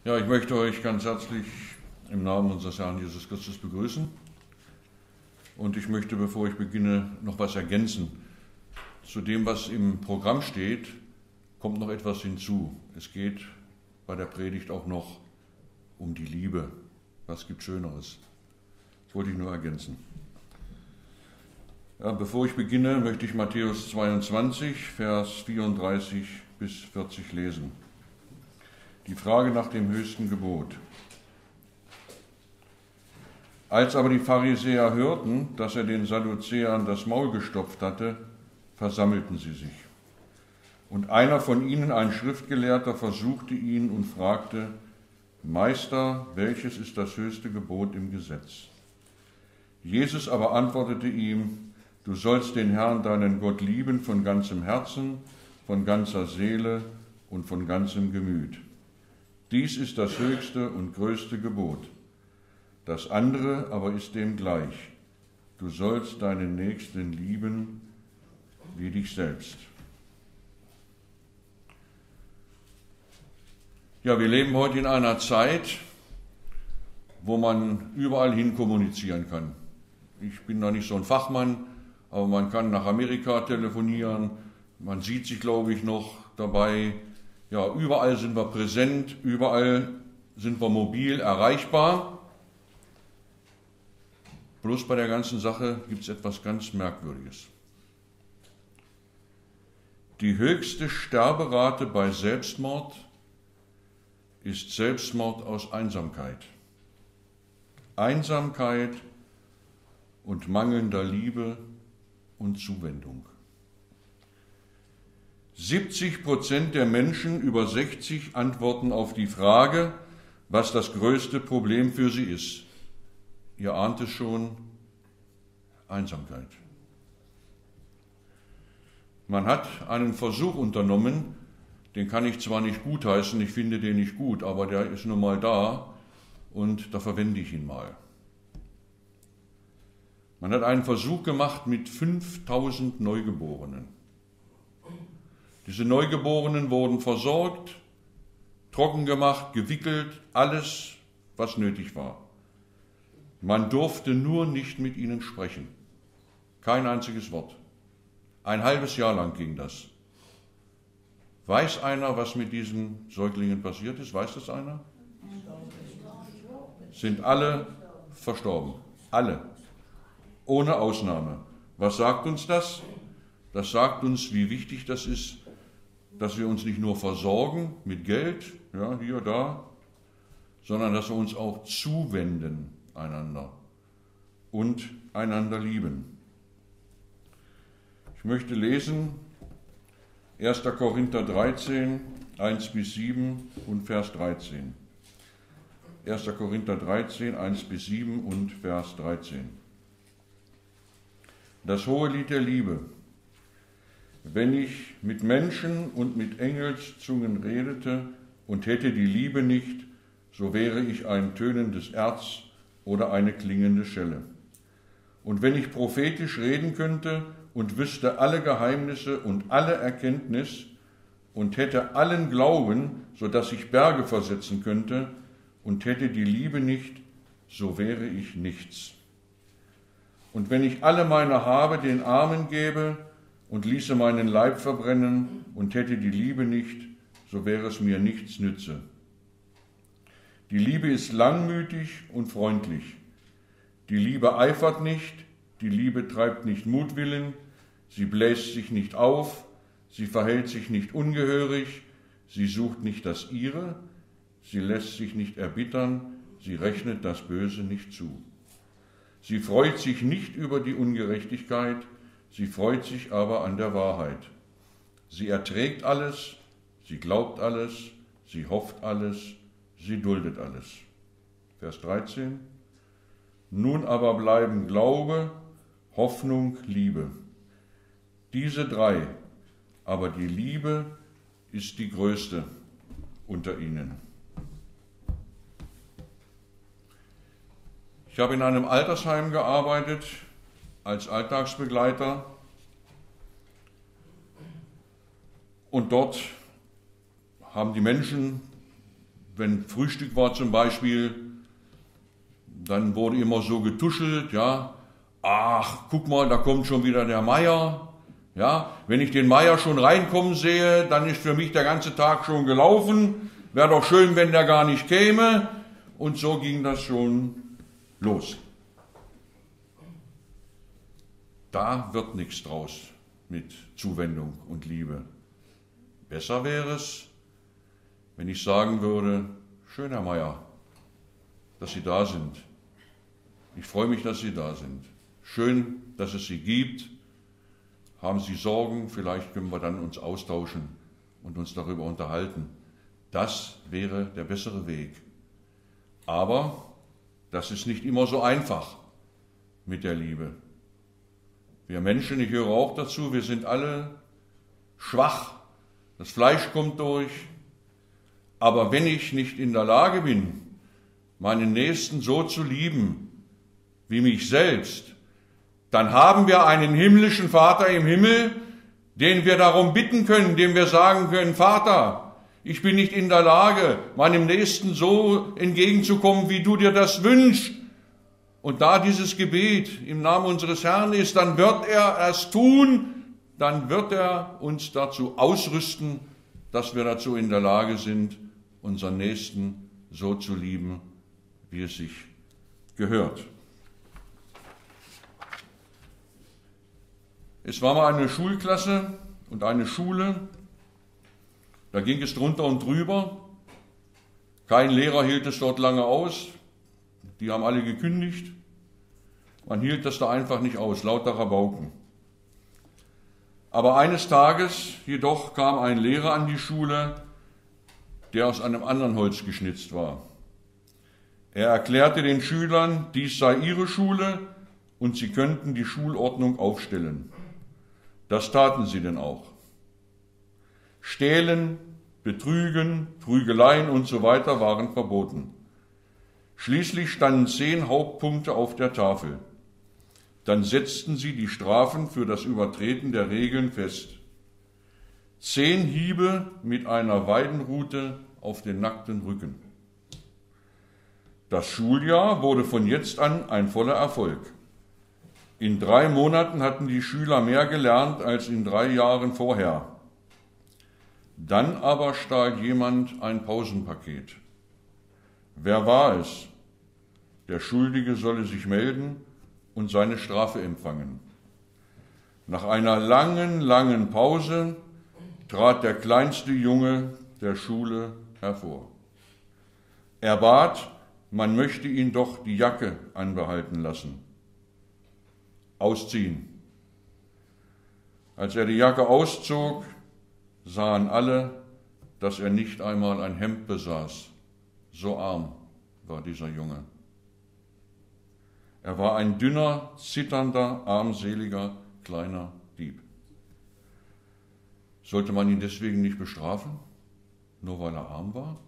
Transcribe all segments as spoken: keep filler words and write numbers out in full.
Ja, ich möchte euch ganz herzlich im Namen unseres Herrn Jesus Christus begrüßen. Und ich möchte, bevor ich beginne, noch was ergänzen. Zu dem, was im Programm steht, kommt noch etwas hinzu. Es geht bei der Predigt auch noch um die Liebe. Was gibt Schöneres? Das wollte ich nur ergänzen. Ja, bevor ich beginne, möchte ich Matthäus zweiundzwanzig, Vers vierunddreißig bis vierzig lesen. Die Frage nach dem höchsten Gebot. Als aber die Pharisäer hörten, dass er den Sadduzäern das Maul gestopft hatte, versammelten sie sich. Und einer von ihnen, ein Schriftgelehrter, versuchte ihn und fragte: Meister, welches ist das höchste Gebot im Gesetz? Jesus aber antwortete ihm: Du sollst den Herrn, deinen Gott, lieben von ganzem Herzen, von ganzer Seele und von ganzem Gemüt. Dies ist das höchste und größte Gebot. Das andere aber ist dem gleich. Du sollst deinen Nächsten lieben wie dich selbst. Ja, wir leben heute in einer Zeit, wo man überall hin kommunizieren kann. Ich bin da nicht so ein Fachmann, aber man kann nach Amerika telefonieren, man sieht sich, glaube ich, noch dabei. Ja, überall sind wir präsent, überall sind wir mobil erreichbar. Bloß bei der ganzen Sache gibt es etwas ganz Merkwürdiges. Die höchste Sterberate bei Selbstmord ist Selbstmord aus Einsamkeit. Einsamkeit und mangelnder Liebe und Zuwendung. siebzig Prozent der Menschen über sechzig antworten auf die Frage, was das größte Problem für sie ist. Ihr ahnt es schon: Einsamkeit. Man hat einen Versuch unternommen, den kann ich zwar nicht gutheißen, ich finde den nicht gut, aber der ist nun mal da und da verwende ich ihn mal. Man hat einen Versuch gemacht mit fünftausend Neugeborenen. Diese Neugeborenen wurden versorgt, trocken gemacht, gewickelt, alles, was nötig war. Man durfte nur nicht mit ihnen sprechen. Kein einziges Wort. Ein halbes Jahr lang ging das. Weiß einer, was mit diesen Säuglingen passiert ist? Weiß das einer? Sind alle verstorben. Alle. Ohne Ausnahme. Was sagt uns das? Das sagt uns, wie wichtig das ist, dass wir uns nicht nur versorgen mit Geld, ja, hier, da, sondern dass wir uns auch zuwenden einander und einander lieben. Ich möchte lesen erster Korinther dreizehn, eins bis sieben und Vers dreizehn. erster Korinther dreizehn, eins bis sieben und Vers dreizehn. Das hohe Lied der Liebe. Wenn ich mit Menschen und mit Engelszungen redete und hätte die Liebe nicht, so wäre ich ein tönendes Erz oder eine klingende Schelle. Und wenn ich prophetisch reden könnte und wüsste alle Geheimnisse und alle Erkenntnis und hätte allen Glauben, so dass ich Berge versetzen könnte, und hätte die Liebe nicht, so wäre ich nichts. Und wenn ich alle meine Habe den Armen gäbe und ließe meinen Leib verbrennen und hätte die Liebe nicht, so wäre es mir nichts nütze. Die Liebe ist langmütig und freundlich. Die Liebe eifert nicht, die Liebe treibt nicht Mutwillen, sie bläst sich nicht auf, sie verhält sich nicht ungehörig, sie sucht nicht das Ihre, sie lässt sich nicht erbittern, sie rechnet das Böse nicht zu. Sie freut sich nicht über die Ungerechtigkeit, sie freut sich aber an der Wahrheit. Sie erträgt alles, sie glaubt alles, sie hofft alles, sie duldet alles. Vers dreizehn. Nun aber bleiben Glaube, Hoffnung, Liebe. Diese drei, aber die Liebe ist die größte unter ihnen. Ich habe in einem Altersheim gearbeitet als Alltagsbegleiter und dort haben die Menschen wenn Frühstück war zum Beispiel, dann wurde immer so getuschelt, ja, ach, guck mal, da kommt schon wieder der Meier, ja, wenn ich den Meier schon reinkommen sehe, dann ist für mich der ganze Tag schon gelaufen, wäre doch schön, wenn der gar nicht käme, und so ging das schon los. Da wird nichts draus mit Zuwendung und Liebe. Besser wäre es, wenn ich sagen würde, schön, Herr Meier, dass Sie da sind. Ich freue mich, dass Sie da sind. Schön, dass es Sie gibt. Haben Sie Sorgen, vielleicht können wir dann uns austauschen und uns darüber unterhalten. Das wäre der bessere Weg. Aber das ist nicht immer so einfach mit der Liebe. Wir Menschen, ich höre auch dazu, wir sind alle schwach. Das Fleisch kommt durch. Aber wenn ich nicht in der Lage bin, meinen Nächsten so zu lieben wie mich selbst, dann haben wir einen himmlischen Vater im Himmel, den wir darum bitten können, dem wir sagen können, Vater, ich bin nicht in der Lage, meinem Nächsten so entgegenzukommen, wie du dir das wünschst. Und da dieses Gebet im Namen unseres Herrn ist, dann wird er es tun, dann wird er uns dazu ausrüsten, dass wir dazu in der Lage sind, unseren Nächsten so zu lieben, wie es sich gehört. Es war mal eine Schulklasse und eine Schule, da ging es drunter und drüber. Kein Lehrer hielt es dort lange aus, die haben alle gekündigt. Man hielt das da einfach nicht aus, lauter Rabauken. Aber eines Tages jedoch kam ein Lehrer an die Schule, der aus einem anderen Holz geschnitzt war. Er erklärte den Schülern, dies sei ihre Schule und sie könnten die Schulordnung aufstellen. Das taten sie denn auch. Stehlen, Betrügen, Prügeleien und so weiter waren verboten. Schließlich standen zehn Hauptpunkte auf der Tafel. Dann setzten sie die Strafen für das Übertreten der Regeln fest. Zehn Hiebe mit einer Weidenrute auf den nackten Rücken. Das Schuljahr wurde von jetzt an ein voller Erfolg. In drei Monaten hatten die Schüler mehr gelernt als in drei Jahren vorher. Dann aber stahl jemand ein Pausenpaket. Wer war es? Der Schuldige solle sich melden und seine Strafe empfangen. Nach einer langen, langen Pause trat der kleinste Junge der Schule hervor. Er bat, man möchte ihn doch die Jacke anbehalten lassen. Ausziehen. Als er die Jacke auszog, sahen alle, dass er nicht einmal ein Hemd besaß. So arm war dieser Junge. Er war ein dünner, zitternder, armseliger, kleiner Dieb. Sollte man ihn deswegen nicht bestrafen, nur weil er arm war?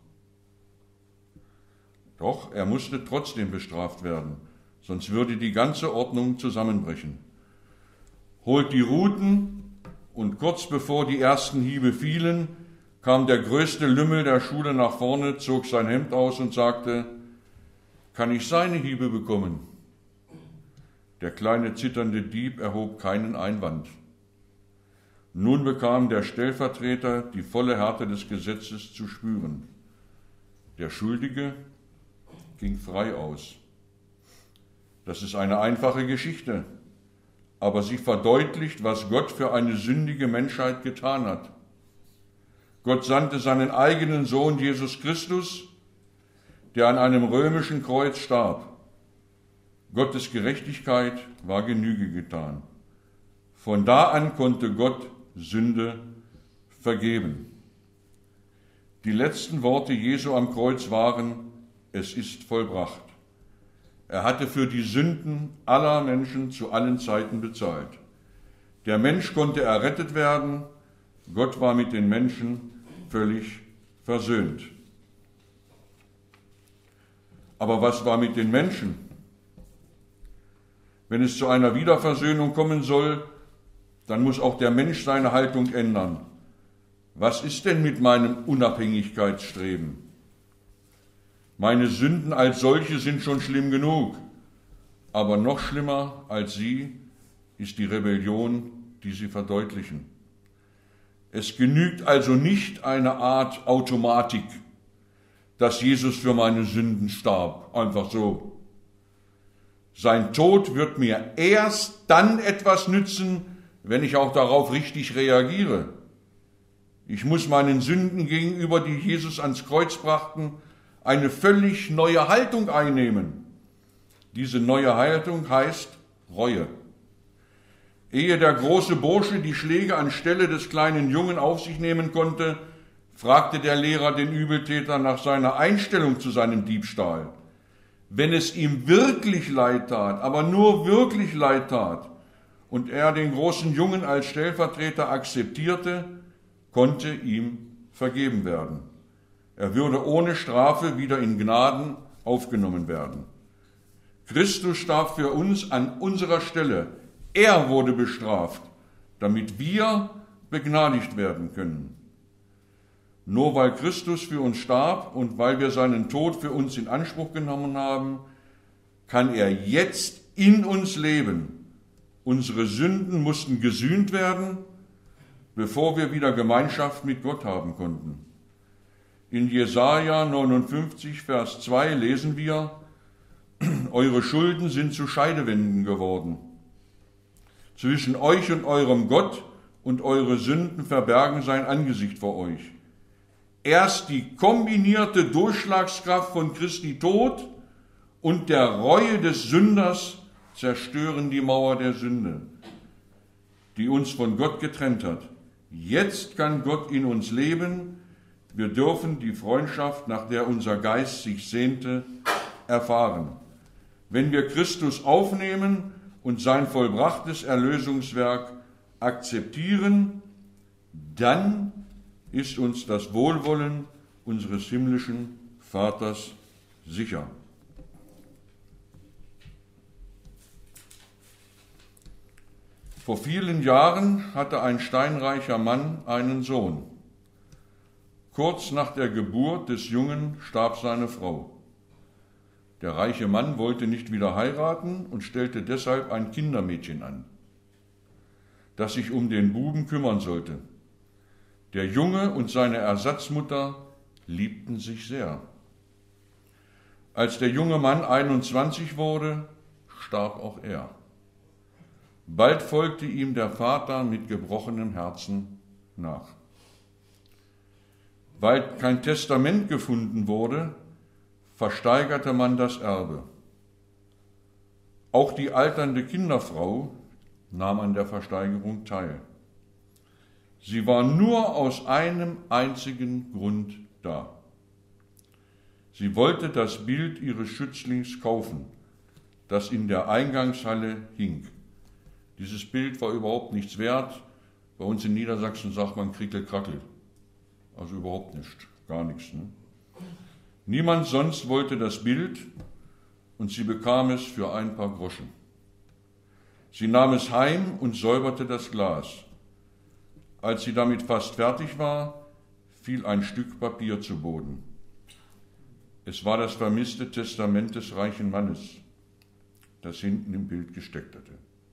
Doch, er musste trotzdem bestraft werden, sonst würde die ganze Ordnung zusammenbrechen. Holt die Ruten, und kurz bevor die ersten Hiebe fielen, kam der größte Lümmel der Schule nach vorne, zog sein Hemd aus und sagte, kann ich seine Hiebe bekommen? Der kleine zitternde Dieb erhob keinen Einwand. Nun bekam der Stellvertreter die volle Härte des Gesetzes zu spüren. Der Schuldige ging frei aus. Das ist eine einfache Geschichte, aber sie verdeutlicht, was Gott für eine sündige Menschheit getan hat. Gott sandte seinen eigenen Sohn Jesus Christus, der an einem römischen Kreuz starb. Gottes Gerechtigkeit war Genüge getan. Von da an konnte Gott Sünde vergeben. Die letzten Worte Jesu am Kreuz waren, es ist vollbracht. Er hatte für die Sünden aller Menschen zu allen Zeiten bezahlt. Der Mensch konnte errettet werden, Gott war mit den Menschen völlig versöhnt. Aber was war mit den Menschen? Wenn es zu einer Wiederversöhnung kommen soll, dann muss auch der Mensch seine Haltung ändern. Was ist denn mit meinem Unabhängigkeitsstreben? Meine Sünden als solche sind schon schlimm genug, aber noch schlimmer als sie ist die Rebellion, die sie verdeutlichen. Es genügt also nicht eine Art Automatik, dass Jesus für meine Sünden starb, einfach so. Sein Tod wird mir erst dann etwas nützen, wenn ich auch darauf richtig reagiere. Ich muss meinen Sünden gegenüber, die Jesus ans Kreuz brachten, eine völlig neue Haltung einnehmen. Diese neue Haltung heißt Reue. Ehe der große Bursche die Schläge anstelle des kleinen Jungen auf sich nehmen konnte, fragte der Lehrer den Übeltäter nach seiner Einstellung zu seinem Diebstahl. Wenn es ihm wirklich leid tat, aber nur wirklich leid tat, und er den großen Jungen als Stellvertreter akzeptierte, konnte ihm vergeben werden. Er würde ohne Strafe wieder in Gnaden aufgenommen werden. Christus starb für uns an unserer Stelle. Er wurde bestraft, damit wir begnadigt werden können. Nur weil Christus für uns starb und weil wir seinen Tod für uns in Anspruch genommen haben, kann er jetzt in uns leben. Unsere Sünden mussten gesühnt werden, bevor wir wieder Gemeinschaft mit Gott haben konnten. In Jesaja neunundfünfzig, Vers zwei lesen wir: Eure Schulden sind zu Scheidewänden geworden. Zwischen euch und eurem Gott und eure Sünden verbergen sein Angesicht vor euch. Erst die kombinierte Durchschlagskraft von Christi Tod und der Reue des Sünders zerstören die Mauer der Sünde, die uns von Gott getrennt hat. Jetzt kann Gott in uns leben. Wir dürfen die Freundschaft, nach der unser Geist sich sehnte, erfahren. Wenn wir Christus aufnehmen und sein vollbrachtes Erlösungswerk akzeptieren, dann ist uns das Wohlwollen unseres himmlischen Vaters sicher. Vor vielen Jahren hatte ein steinreicher Mann einen Sohn. Kurz nach der Geburt des Jungen starb seine Frau. Der reiche Mann wollte nicht wieder heiraten und stellte deshalb ein Kindermädchen an, das sich um den Buben kümmern sollte. Der Junge und seine Ersatzmutter liebten sich sehr. Als der junge Mann einundzwanzig wurde, starb auch er. Bald folgte ihm der Vater mit gebrochenem Herzen nach. Weil kein Testament gefunden wurde, versteigerte man das Erbe. Auch die alternde Kinderfrau nahm an der Versteigerung teil. Sie war nur aus einem einzigen Grund da. Sie wollte das Bild ihres Schützlings kaufen, das in der Eingangshalle hing. Dieses Bild war überhaupt nichts wert. Bei uns in Niedersachsen sagt man Krickel-Krackel. Also überhaupt nichts, gar nichts. Ne? Niemand sonst wollte das Bild und sie bekam es für ein paar Groschen. Sie nahm es heim und säuberte das Glas. Als sie damit fast fertig war, fiel ein Stück Papier zu Boden. Es war das vermisste Testament des reichen Mannes, das hinten im Bild gesteckt hatte.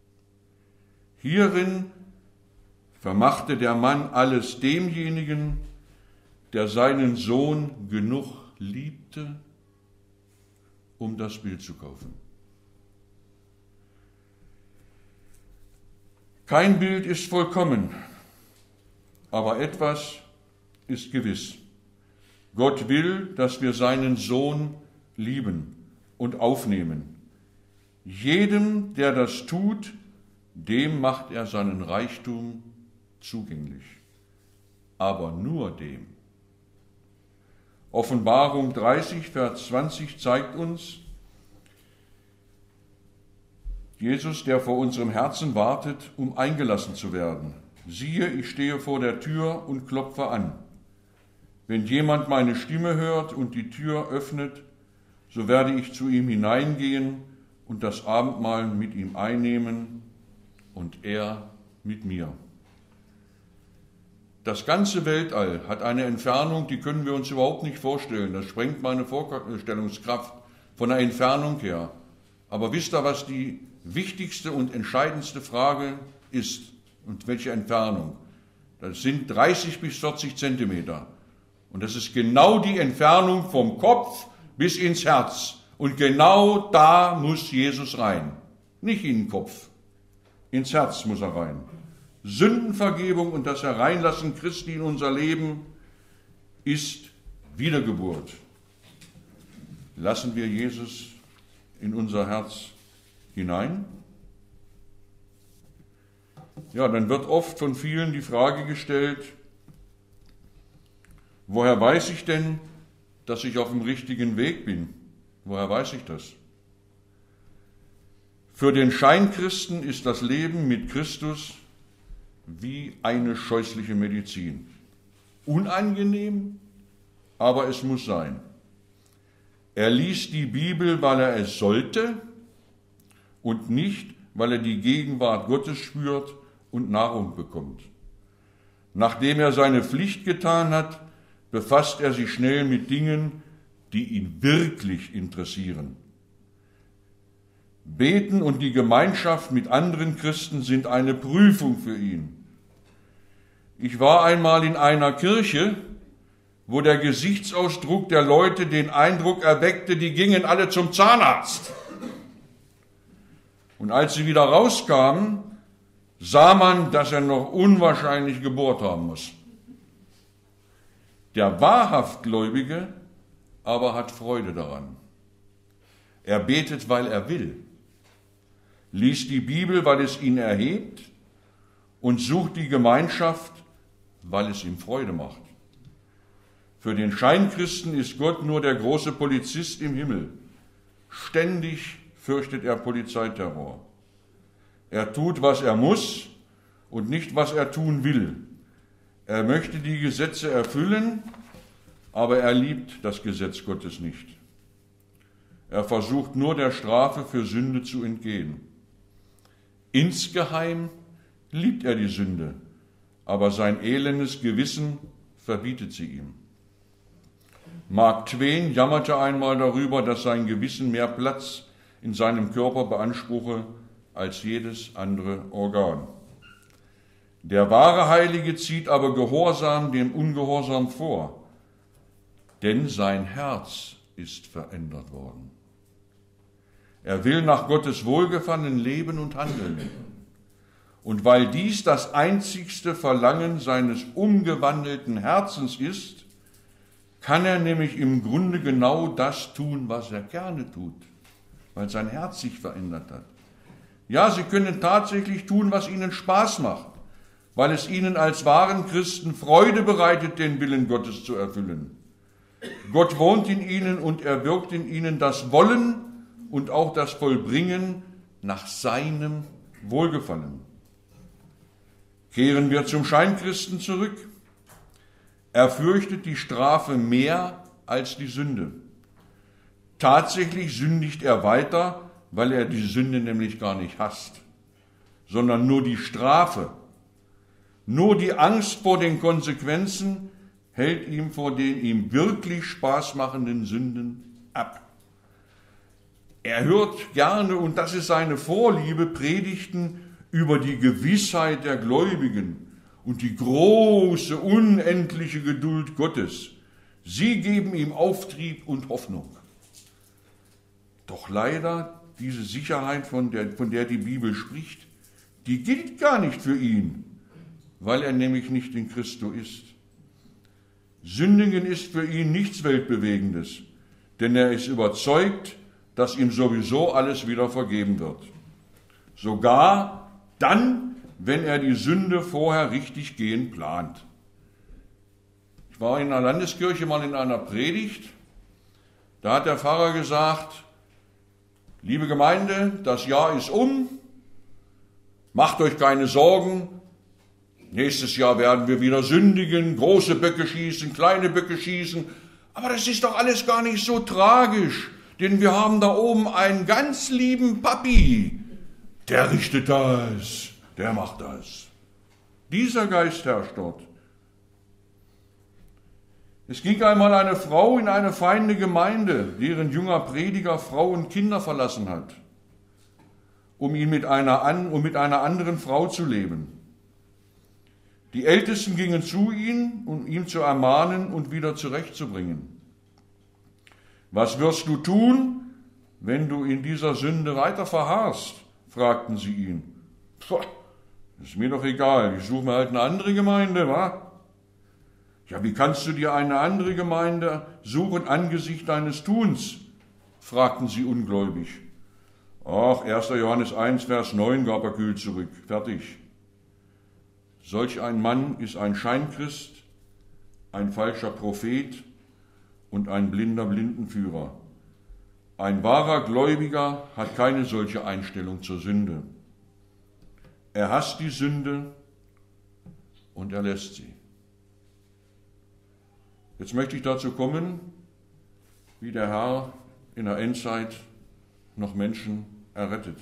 Hierin vermachte der Mann alles demjenigen, der seinen Sohn genug liebte, um das Bild zu kaufen. Kein Bild ist vollkommen, aber etwas ist gewiss. Gott will, dass wir seinen Sohn lieben und aufnehmen. Jedem, der das tut, dem macht er seinen Reichtum zugänglich. Aber nur dem. Offenbarung dreißig, Vers zwanzig zeigt uns, Jesus, der vor unserem Herzen wartet, um eingelassen zu werden. Siehe, ich stehe vor der Tür und klopfe an. Wenn jemand meine Stimme hört und die Tür öffnet, so werde ich zu ihm hineingehen und das Abendmahl mit ihm einnehmen und er mit mir. Das ganze Weltall hat eine Entfernung, die können wir uns überhaupt nicht vorstellen. Das sprengt meine Vorstellungskraft von der Entfernung her. Aber wisst ihr, was die wichtigste und entscheidendste Frage ist und welche Entfernung? Das sind dreißig bis vierzig Zentimeter. Und das ist genau die Entfernung vom Kopf bis ins Herz. Und genau da muss Jesus rein. Nicht in den Kopf, ins Herz muss er rein. Sündenvergebung und das Hereinlassen Christi in unser Leben ist Wiedergeburt. Lassen wir Jesus in unser Herz hinein? Ja, dann wird oft von vielen die Frage gestellt, woher weiß ich denn, dass ich auf dem richtigen Weg bin? Woher weiß ich das? Für den Scheinchristen ist das Leben mit Christus wie eine scheußliche Medizin. Unangenehm, aber es muss sein. Er liest die Bibel, weil er es sollte und nicht, weil er die Gegenwart Gottes spürt und Nahrung bekommt. Nachdem er seine Pflicht getan hat, befasst er sich schnell mit Dingen, die ihn wirklich interessieren. Beten und die Gemeinschaft mit anderen Christen sind eine Prüfung für ihn. Ich war einmal in einer Kirche, wo der Gesichtsausdruck der Leute den Eindruck erweckte, die gingen alle zum Zahnarzt. Und als sie wieder rauskamen, sah man, dass er noch unwahrscheinlich gebohrt haben muss. Der wahrhaft Gläubige aber hat Freude daran. Er betet, weil er will, liest die Bibel, weil es ihn erhebt und sucht die Gemeinschaft, weil es ihm Freude macht. Für den Scheinchristen ist Gott nur der große Polizist im Himmel. Ständig fürchtet er Polizeiterror. Er tut, was er muss und nicht, was er tun will. Er möchte die Gesetze erfüllen, aber er liebt das Gesetz Gottes nicht. Er versucht nur der Strafe für Sünde zu entgehen. Insgeheim liebt er die Sünde, aber sein elendes Gewissen verbietet sie ihm. Mark Twain jammerte einmal darüber, dass sein Gewissen mehr Platz in seinem Körper beanspruche als jedes andere Organ. Der wahre Heilige zieht aber Gehorsam dem Ungehorsam vor, denn sein Herz ist verändert worden. Er will nach Gottes Wohlgefallen leben und handeln. Und weil dies das einzigste Verlangen seines umgewandelten Herzens ist, kann er nämlich im Grunde genau das tun, was er gerne tut, weil sein Herz sich verändert hat. Ja, sie können tatsächlich tun, was ihnen Spaß macht, weil es ihnen als wahren Christen Freude bereitet, den Willen Gottes zu erfüllen. Gott wohnt in ihnen und er wirkt in ihnen das Wollen und auch das Vollbringen nach seinem Wohlgefallen. Kehren wir zum Scheinchristen zurück. Er fürchtet die Strafe mehr als die Sünde. Tatsächlich sündigt er weiter, weil er die Sünde nämlich gar nicht hasst, sondern nur die Strafe. Nur die Angst vor den Konsequenzen hält ihn vor den ihm wirklich Spaß machenden Sünden ab. Er hört gerne, und das ist seine Vorliebe, Predigten über die Gewissheit der Gläubigen und die große, unendliche Geduld Gottes. Sie geben ihm Auftrieb und Hoffnung. Doch leider, diese Sicherheit, von der, von der die Bibel spricht, die gilt gar nicht für ihn, weil er nämlich nicht in Christo ist. Sündigen ist für ihn nichts Weltbewegendes, denn er ist überzeugt, dass ihm sowieso alles wieder vergeben wird. Sogar dann, wenn er die Sünde vorher richtig gehen plant. Ich war in einer Landeskirche mal in einer Predigt, da hat der Pfarrer gesagt, liebe Gemeinde, das Jahr ist um, macht euch keine Sorgen, nächstes Jahr werden wir wieder sündigen, große Böcke schießen, kleine Böcke schießen, aber das ist doch alles gar nicht so tragisch, denn wir haben da oben einen ganz lieben Papi, der richtet das, der macht das. Dieser Geist herrscht dort. Es ging einmal eine Frau in eine feine Gemeinde, deren junger Prediger Frau und Kinder verlassen hat, um, ihn mit einer an, um mit einer anderen Frau zu leben. Die Ältesten gingen zu ihm, um ihn zu ermahnen und wieder zurechtzubringen. Was wirst du tun, wenn du in dieser Sünde weiter verharrst? Fragten sie ihn. Puh, ist mir doch egal, ich suche mir halt eine andere Gemeinde, wa? Ja, wie kannst du dir eine andere Gemeinde suchen angesichts deines Tuns? Fragten sie ungläubig. Ach, erster Johannes eins, Vers neun gab er kühl zurück. Fertig. Solch ein Mann ist ein Scheinchrist, ein falscher Prophet und ein blinder Blindenführer. Ein wahrer Gläubiger hat keine solche Einstellung zur Sünde. Er hasst die Sünde und er lässt sie. Jetzt möchte ich dazu kommen, wie der Herr in der Endzeit noch Menschen errettet.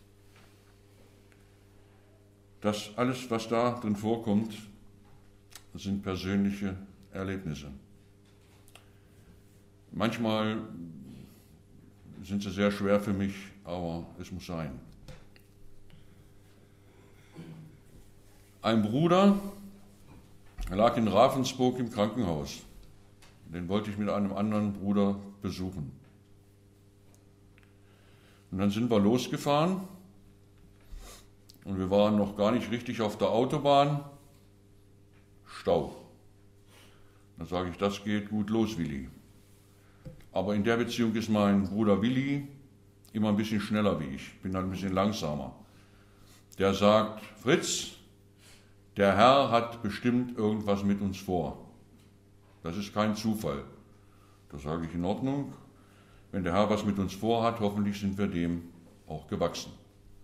Das alles, was da drin vorkommt, sind persönliche Erlebnisse. Manchmal sind sie sehr schwer für mich, aber es muss sein. Ein Bruder lag in Ravensburg im Krankenhaus. Den wollte ich mit einem anderen Bruder besuchen. Und dann sind wir losgefahren und wir waren noch gar nicht richtig auf der Autobahn. Stau. Dann sage ich, das geht gut los, Willi. Aber in der Beziehung ist mein Bruder Willi immer ein bisschen schneller wie ich. Ich bin dann ein bisschen langsamer. Der sagt, Fritz, der Herr hat bestimmt irgendwas mit uns vor. Das ist kein Zufall. Da sage ich, in Ordnung. Wenn der Herr was mit uns vorhat, hoffentlich sind wir dem auch gewachsen.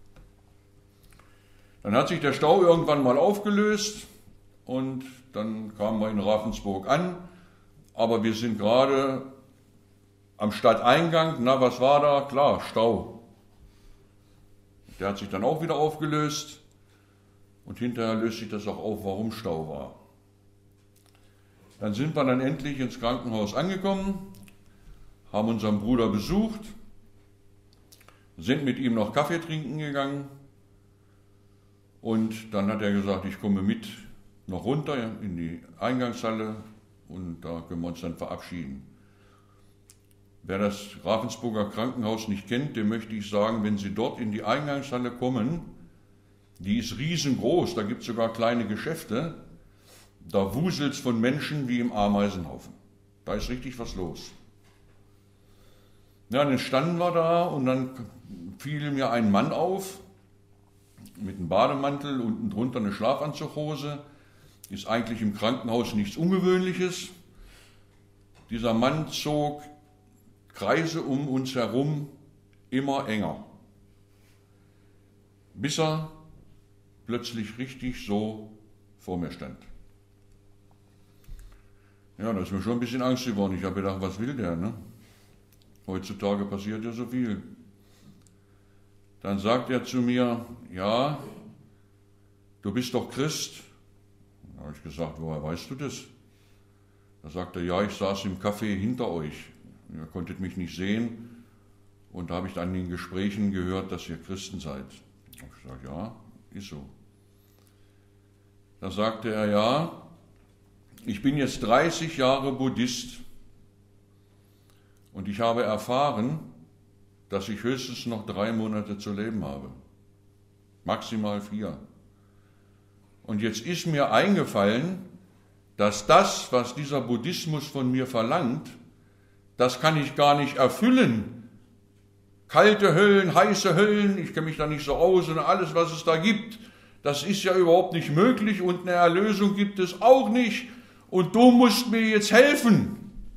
Dann hat sich der Stau irgendwann mal aufgelöst und dann kamen wir in Ravensburg an. Aber wir sind gerade am Stadteingang. Na, was war da? Klar, Stau. Der hat sich dann auch wieder aufgelöst und hinterher löst sich das auch auf, warum Stau war. Dann sind wir dann endlich ins Krankenhaus angekommen, haben unseren Bruder besucht, sind mit ihm noch Kaffee trinken gegangen und dann hat er gesagt, ich komme mit noch runter in die Eingangshalle und da können wir uns dann verabschieden. Wer das Ravensburger Krankenhaus nicht kennt, dem möchte ich sagen, wenn Sie dort in die Eingangshalle kommen, die ist riesengroß, da gibt es sogar kleine Geschäfte, da wuselt es von Menschen wie im Ameisenhaufen. Da ist richtig was los. Ja, dann standen wir da und dann fiel mir ein Mann auf, mit einem Bademantel, unten drunter eine Schlafanzughose. Ist eigentlich im Krankenhaus nichts Ungewöhnliches. Dieser Mann zog Kreise um uns herum immer enger, bis er plötzlich richtig so vor mir stand. Ja, da ist mir schon ein bisschen Angst geworden. Ich habe gedacht, was will der, ne? Heutzutage passiert ja so viel. Dann sagt er zu mir, ja, du bist doch Christ. Da habe ich gesagt, woher weißt du das? Da sagt er, ja, ich saß im Café hinter euch. Ihr konntet mich nicht sehen. Und da habe ich dann in den Gesprächen gehört, dass ihr Christen seid. Da habe ich gesagt, ja, ist so. Da sagte er, ja, ich bin jetzt dreißig Jahre Buddhist und ich habe erfahren, dass ich höchstens noch drei Monate zu leben habe. Maximal vier. Und jetzt ist mir eingefallen, dass das, was dieser Buddhismus von mir verlangt, das kann ich gar nicht erfüllen. Kalte Höllen, heiße Höllen, ich kenne mich da nicht so aus und alles, was es da gibt, das ist ja überhaupt nicht möglich und eine Erlösung gibt es auch nicht. Und du musst mir jetzt helfen.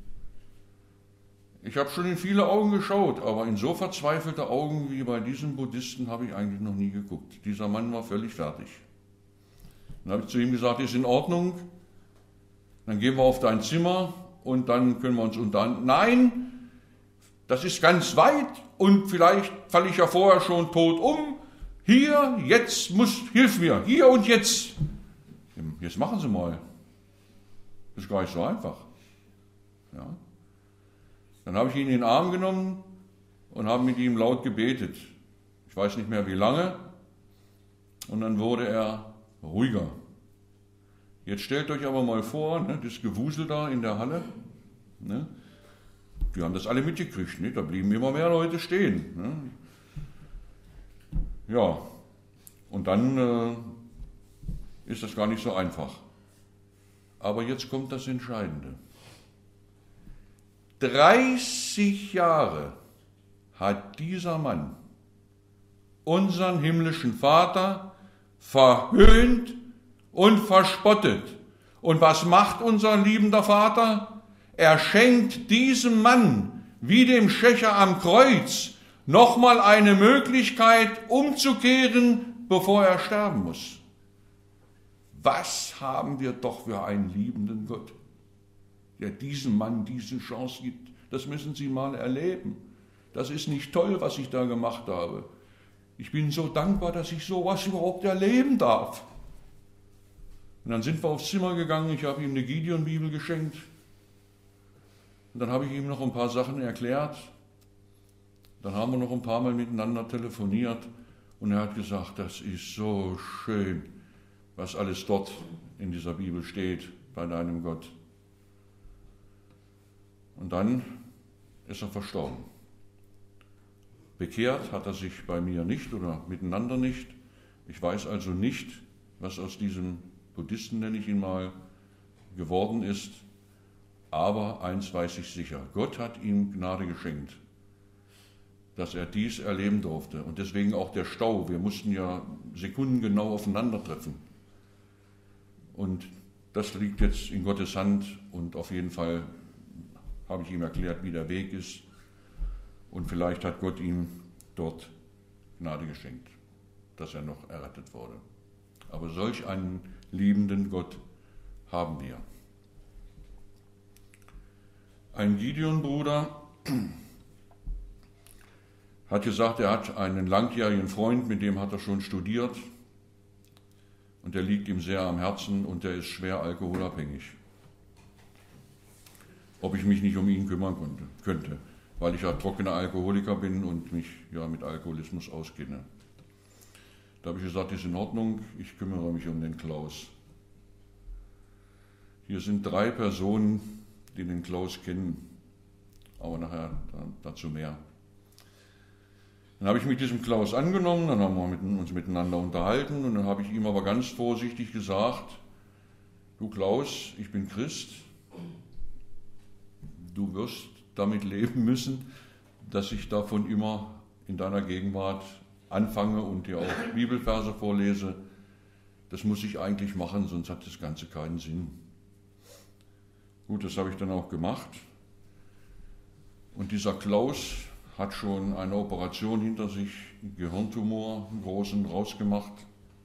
Ich habe schon in viele Augen geschaut, aber in so verzweifelte Augen wie bei diesem Buddhisten habe ich eigentlich noch nie geguckt. Dieser Mann war völlig fertig. Dann habe ich zu ihm gesagt, ist in Ordnung, dann gehen wir auf dein Zimmer und dann können wir uns unterhalten. Nein, das ist ganz weit und vielleicht falle ich ja vorher schon tot um. Hier, jetzt, muss, hilf mir, hier und jetzt. Jetzt machen Sie mal. Das ist gar nicht so einfach. Ja. Dann habe ich ihn in den Arm genommen und habe mit ihm laut gebetet. Ich weiß nicht mehr wie lange. Und dann wurde er ruhiger. Jetzt stellt euch aber mal vor, ne, das Gewusel da in der Halle. Ne, die haben das alle mitgekriegt. Ne, da blieben immer mehr Leute stehen. Ne. Ja, und dann äh, ist das gar nicht so einfach. Aber jetzt kommt das Entscheidende. dreißig Jahre hat dieser Mann unseren himmlischen Vater verhöhnt und verspottet. Und was macht unser liebender Vater? Er schenkt diesem Mann, wie dem Schächer am Kreuz, nochmal eine Möglichkeit umzukehren, bevor er sterben muss. Was haben wir doch für einen liebenden Gott, der diesem Mann diese Chance gibt. Das müssen Sie mal erleben. Das ist nicht toll, was ich da gemacht habe. Ich bin so dankbar, dass ich sowas überhaupt erleben darf. Und dann sind wir aufs Zimmer gegangen, ich habe ihm eine Gideon-Bibel geschenkt. Und dann habe ich ihm noch ein paar Sachen erklärt. Dann haben wir noch ein paar Mal miteinander telefoniert. Und er hat gesagt, das ist so schön, was alles dort in dieser Bibel steht, bei deinem Gott. Und dann ist er verstorben. Bekehrt hat er sich bei mir nicht oder miteinander nicht. Ich weiß also nicht, was aus diesem Buddhisten, nenne ich ihn mal, geworden ist. Aber eins weiß ich sicher, Gott hat ihm Gnade geschenkt, dass er dies erleben durfte. Und deswegen auch der Stau. Wir mussten ja sekundengenau aufeinandertreffen. Und das liegt jetzt in Gottes Hand und auf jeden Fall habe ich ihm erklärt, wie der Weg ist. Und vielleicht hat Gott ihm dort Gnade geschenkt, dass er noch errettet wurde. Aber solch einen liebenden Gott haben wir. Ein Gideon-Bruder hat gesagt, er hat einen langjährigen Freund, mit dem hat er schon studiert. Und der liegt ihm sehr am Herzen und der ist schwer alkoholabhängig. Ob ich mich nicht um ihn kümmern konnte, könnte, weil ich ja trockener Alkoholiker bin und mich ja mit Alkoholismus auskenne. Da habe ich gesagt, ist in Ordnung, ich kümmere mich um den Klaus. Hier sind drei Personen, die den Klaus kennen, aber nachher dazu mehr. Dann habe ich mich diesem Klaus angenommen, dann haben wir uns miteinander unterhalten und dann habe ich ihm aber ganz vorsichtig gesagt, du Klaus, ich bin Christ, du wirst damit leben müssen, dass ich davon immer in deiner Gegenwart anfange und dir auch Bibelverse vorlese. Das muss ich eigentlich machen, sonst hat das Ganze keinen Sinn. Gut, das habe ich dann auch gemacht. Und dieser Klaus hat schon eine Operation hinter sich, einen Gehirntumor, einen großen, rausgemacht.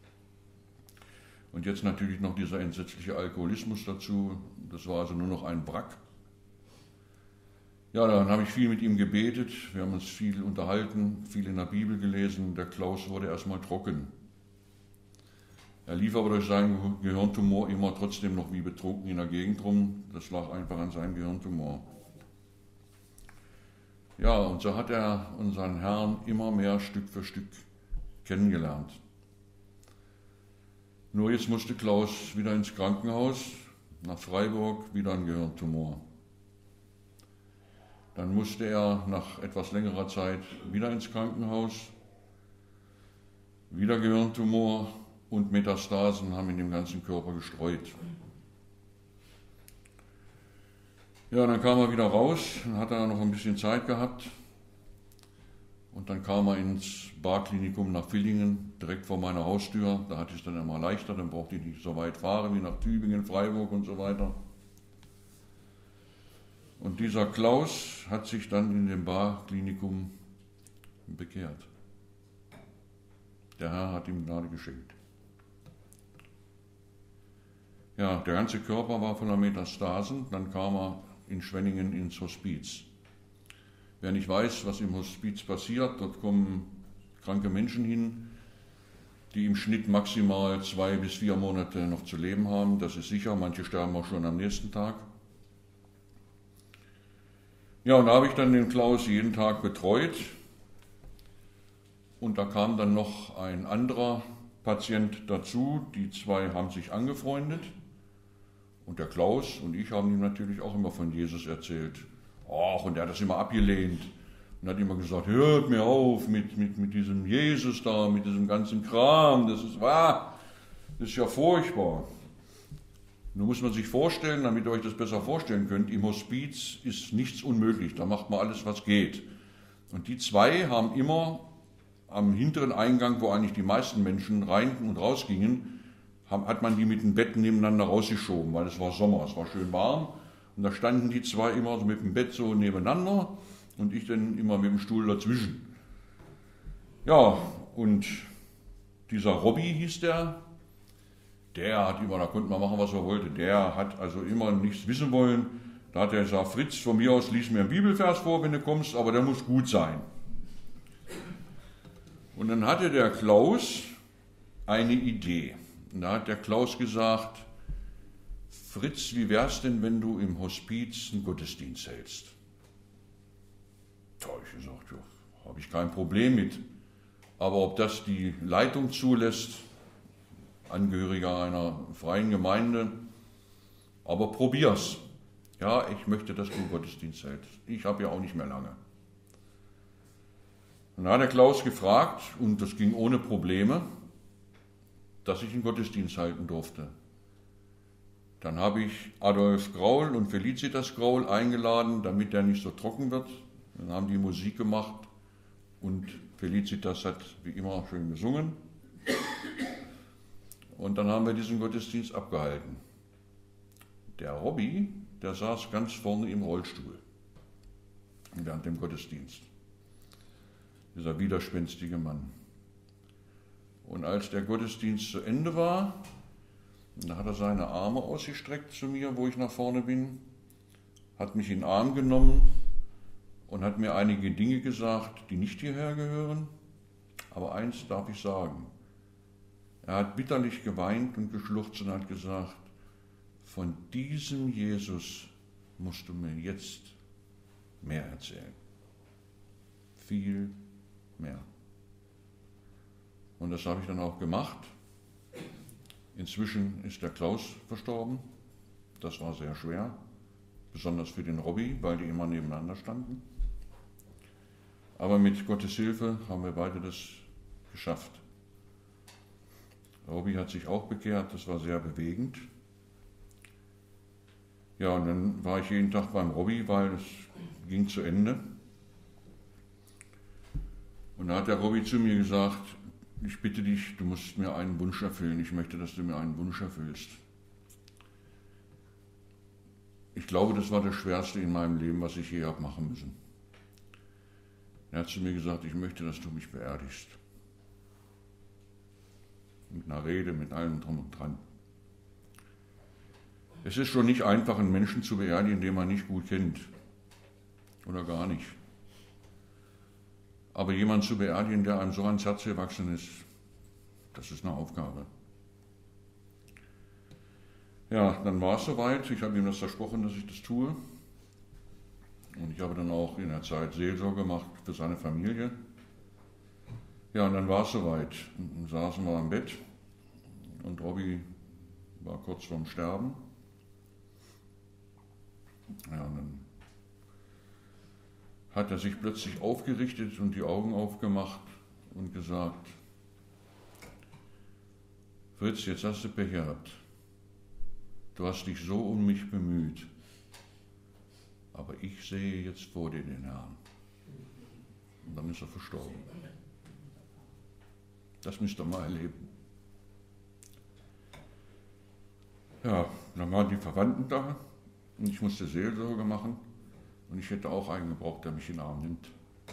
Und jetzt natürlich noch dieser entsetzliche Alkoholismus dazu. Das war also nur noch ein Wrack. Ja, dann habe ich viel mit ihm gebetet, wir haben uns viel unterhalten, viel in der Bibel gelesen. Der Klaus wurde erstmal trocken. Er lief aber durch seinen Gehirntumor immer trotzdem noch wie betrunken in der Gegend rum. Das lag einfach an seinem Gehirntumor. Ja, und so hat er unseren Herrn immer mehr Stück für Stück kennengelernt. Nur jetzt musste Klaus wieder ins Krankenhaus, nach Freiburg, wieder ein Gehirntumor. Dann musste er nach etwas längerer Zeit wieder ins Krankenhaus, wieder Gehirntumor und Metastasen haben in dem ganzen Körper gestreut. Ja, dann kam er wieder raus, dann hat er noch ein bisschen Zeit gehabt und dann kam er ins Barklinikum nach Villingen, direkt vor meiner Haustür. Da hatte ich es dann immer leichter, dann brauchte ich nicht so weit fahren wie nach Tübingen, Freiburg und so weiter. Und dieser Klaus hat sich dann in dem Barklinikum bekehrt. Der Herr hat ihm Gnade geschenkt. Ja, der ganze Körper war voller Metastasen, dann kam er in Schwenningen ins Hospiz. Wer nicht weiß, was im Hospiz passiert, dort kommen kranke Menschen hin, die im Schnitt maximal zwei bis vier Monate noch zu leben haben. Das ist sicher, manche sterben auch schon am nächsten Tag. Ja, und da habe ich dann den Klaus jeden Tag betreut. Und da kam dann noch ein anderer Patient dazu. Die zwei haben sich angefreundet. Und der Klaus und ich haben ihm natürlich auch immer von Jesus erzählt. Ach, und er hat das immer abgelehnt. Und hat immer gesagt, hört mir auf mit, mit, mit diesem Jesus da, mit diesem ganzen Kram. Das ist, ah, das ist ja furchtbar. Nun muss man sich vorstellen, damit ihr euch das besser vorstellen könnt, im Hospiz ist nichts unmöglich. Da macht man alles, was geht. Und die zwei haben immer am hinteren Eingang, wo eigentlich die meisten Menschen rein und raus gingen, hat man die mit dem Bett nebeneinander rausgeschoben, weil es war Sommer, es war schön warm. Und da standen die zwei immer so mit dem Bett so nebeneinander und ich dann immer mit dem Stuhl dazwischen. Ja, und dieser Robby hieß der, der hat immer, da konnte man machen, was er wollte, der hat also immer nichts wissen wollen. Da hat er gesagt, Fritz, von mir aus lies mir einen Bibelvers vor, wenn du kommst, aber der muss gut sein. Und dann hatte der Klaus eine Idee. Und da hat der Klaus gesagt, Fritz, wie wär's denn, wenn du im Hospiz einen Gottesdienst hältst? Da habe ich gesagt, ja, habe ich kein Problem mit. Aber ob das die Leitung zulässt, Angehöriger einer freien Gemeinde, aber probier's. Ja, ich möchte, dass du einen Gottesdienst hältst. Ich habe ja auch nicht mehr lange. Und dann hat der Klaus gefragt, und das ging ohne Probleme, dass ich einen Gottesdienst halten durfte. Dann habe ich Adolf Graul und Felicitas Graul eingeladen, damit der nicht so trocken wird. Dann haben die Musik gemacht und Felicitas hat wie immer schön gesungen. Und dann haben wir diesen Gottesdienst abgehalten. Der Robby, der saß ganz vorne im Rollstuhl während dem Gottesdienst. Dieser widerspenstige Mann. Und als der Gottesdienst zu Ende war, da hat er seine Arme ausgestreckt zu mir, wo ich nach vorne bin, hat mich in den Arm genommen und hat mir einige Dinge gesagt, die nicht hierher gehören. Aber eins darf ich sagen. Er hat bitterlich geweint und geschluchzt und hat gesagt, von diesem Jesus musst du mir jetzt mehr erzählen. Viel mehr. Und das habe ich dann auch gemacht. Inzwischen ist der Klaus verstorben. Das war sehr schwer, besonders für den Robby, weil die immer nebeneinander standen. Aber mit Gottes Hilfe haben wir beide das geschafft. Der Robby hat sich auch bekehrt, das war sehr bewegend. Ja, und dann war ich jeden Tag beim Robby, weil es ging zu Ende. Und da hat der Robby zu mir gesagt, ich bitte dich, du musst mir einen Wunsch erfüllen. Ich möchte, dass du mir einen Wunsch erfüllst. Ich glaube, das war das Schwerste in meinem Leben, was ich je habe machen müssen. Er hat zu mir gesagt, ich möchte, dass du mich beerdigst. Mit einer Rede, mit allem drum und dran. Es ist schon nicht einfach, einen Menschen zu beerdigen, den man nicht gut kennt. Oder gar nicht. Aber jemanden zu beerdigen, der einem so ans Herz gewachsen ist, das ist eine Aufgabe. Ja, dann war es soweit. Ich habe ihm das versprochen, dass ich das tue. Und ich habe dann auch in der Zeit Seelsorge gemacht für seine Familie. Ja, und dann war es soweit. Und dann saßen wir am Bett und Robby war kurz vorm Sterben. Ja, und dann hat er sich plötzlich aufgerichtet und die Augen aufgemacht und gesagt, Fritz, jetzt hast du Pech gehabt. Du hast dich so um mich bemüht, aber ich sehe jetzt vor dir den Herrn. Und dann ist er verstorben. Das müsst ihr mal erleben. Ja, dann waren die Verwandten da und ich musste Seelsorge machen. Und ich hätte auch einen gebraucht, der mich in den Arm nimmt.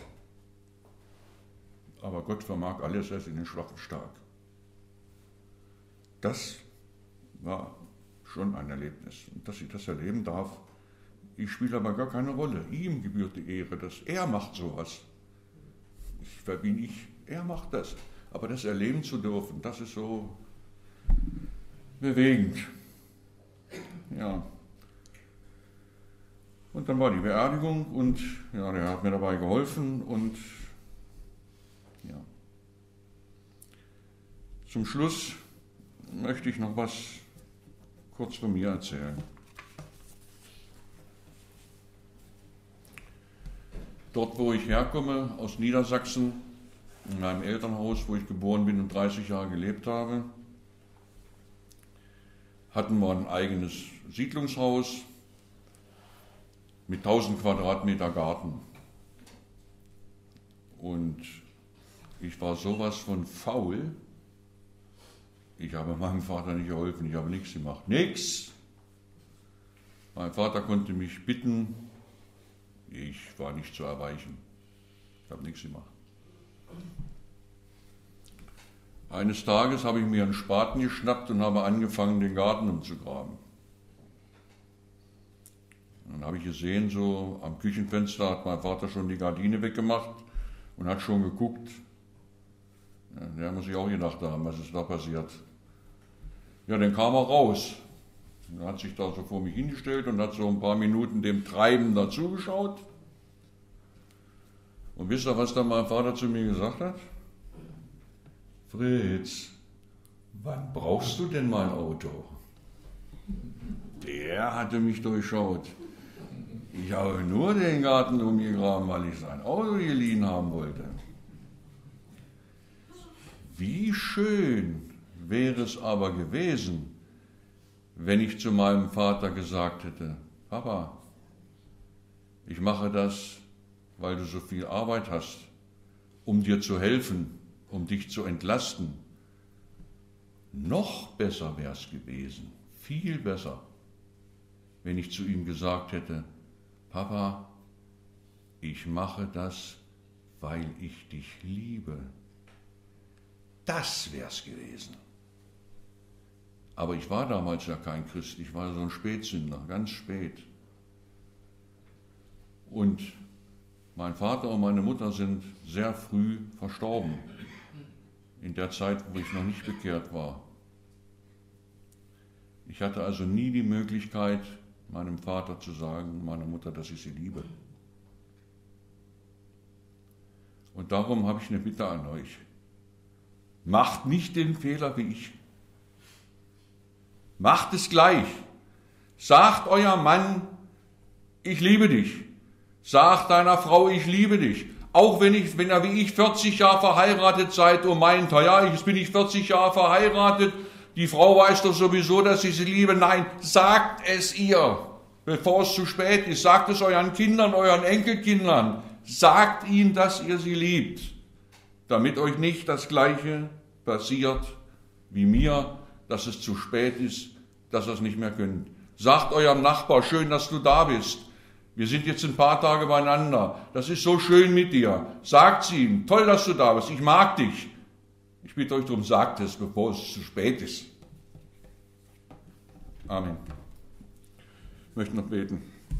Aber Gott vermag alles, er ist in den Schwachen stark. Das war schon ein Erlebnis. Und dass ich das erleben darf, ich spiele aber gar keine Rolle. Ihm gebührt die Ehre, dass er macht sowas. Ich, wer bin ich? Er macht das. Aber das erleben zu dürfen, das ist so bewegend. Ja. Und dann war die Beerdigung und ja, der hat mir dabei geholfen und ja. Zum Schluss möchte ich noch was kurz von mir erzählen. Dort, wo ich herkomme, aus Niedersachsen, in meinem Elternhaus, wo ich geboren bin und dreißig Jahre gelebt habe, hatten wir ein eigenes Siedlungshaus mit tausend Quadratmeter Garten. Und ich war sowas von faul. Ich habe meinem Vater nicht geholfen, ich habe nichts gemacht. Nichts! Mein Vater konnte mich bitten, ich war nicht zu erreichen. Ich habe nichts gemacht. Eines Tages habe ich mir einen Spaten geschnappt und habe angefangen, den Garten umzugraben. Dann habe ich gesehen, so am Küchenfenster hat mein Vater schon die Gardine weggemacht und hat schon geguckt. Ja, der muss sich auch gedacht haben, was ist da passiert. Ja, dann kam er raus. Er hat sich da so vor mich hingestellt und hat so ein paar Minuten dem Treiben dazugeschaut. Und wisst ihr, was dann mein Vater zu mir gesagt hat? Fritz, wann brauchst du denn mein Auto? Der hatte mich durchschaut. Ich habe nur den Garten umgegraben, weil ich sein Auto geliehen haben wollte. Wie schön wäre es aber gewesen, wenn ich zu meinem Vater gesagt hätte, Papa, ich mache das, weil du so viel Arbeit hast, um dir zu helfen, um dich zu entlasten. Noch besser wäre es gewesen, viel besser, wenn ich zu ihm gesagt hätte, Papa, ich mache das, weil ich dich liebe. Das wäre es gewesen. Aber ich war damals ja kein Christ, ich war so ein Spätsünder, ganz spät. Und mein Vater und meine Mutter sind sehr früh verstorben, in der Zeit, wo ich noch nicht bekehrt war. Ich hatte also nie die Möglichkeit, meinem Vater zu sagen, meiner Mutter, dass ich sie liebe. Und darum habe ich eine Bitte an euch. Macht nicht den Fehler wie ich. Macht es gleich. Sagt euer Mann, ich liebe dich. Sagt deiner Frau, ich liebe dich. Auch wenn, ich, wenn ihr wie ich vierzig Jahre verheiratet seid und meint, ja, jetzt bin ich vierzig Jahre verheiratet, die Frau weiß doch sowieso, dass ich sie liebe. Nein, sagt es ihr, bevor es zu spät ist. Sagt es euren Kindern, euren Enkelkindern. Sagt ihnen, dass ihr sie liebt, damit euch nicht das Gleiche passiert wie mir, dass es zu spät ist, dass ihr es nicht mehr könnt. Sagt eurem Nachbar, schön, dass du da bist. Wir sind jetzt ein paar Tage beieinander. Das ist so schön mit dir. Sagt sie ihm, toll, dass du da bist. Ich mag dich. Ich bitte euch darum, sagt es, bevor es zu spät ist. Amen. Ich möchte noch beten.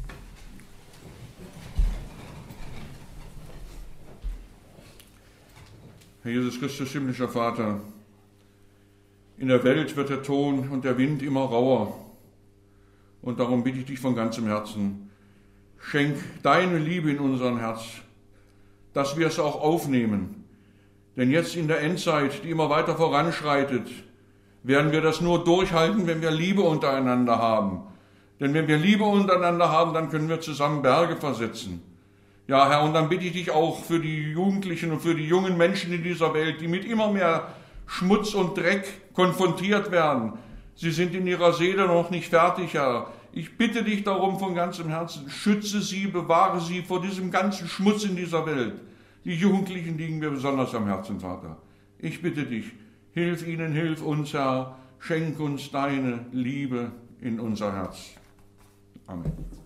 Herr Jesus Christus, himmlischer Vater, in der Welt wird der Ton und der Wind immer rauer. Und darum bitte ich dich von ganzem Herzen, schenk deine Liebe in unserem Herz, dass wir es auch aufnehmen. Denn jetzt in der Endzeit, die immer weiter voranschreitet, werden wir das nur durchhalten, wenn wir Liebe untereinander haben. Denn wenn wir Liebe untereinander haben, dann können wir zusammen Berge versetzen. Ja, Herr, und dann bitte ich dich auch für die Jugendlichen und für die jungen Menschen in dieser Welt, die mit immer mehr Schmutz und Dreck konfrontiert werden. Sie sind in ihrer Seele noch nicht fertig, Herr. Ich bitte dich darum von ganzem Herzen, schütze sie, bewahre sie vor diesem ganzen Schmutz in dieser Welt. Die Jugendlichen liegen mir besonders am Herzen, Vater. Ich bitte dich, hilf ihnen, hilf uns, Herr, schenk uns deine Liebe in unser Herz. Amen.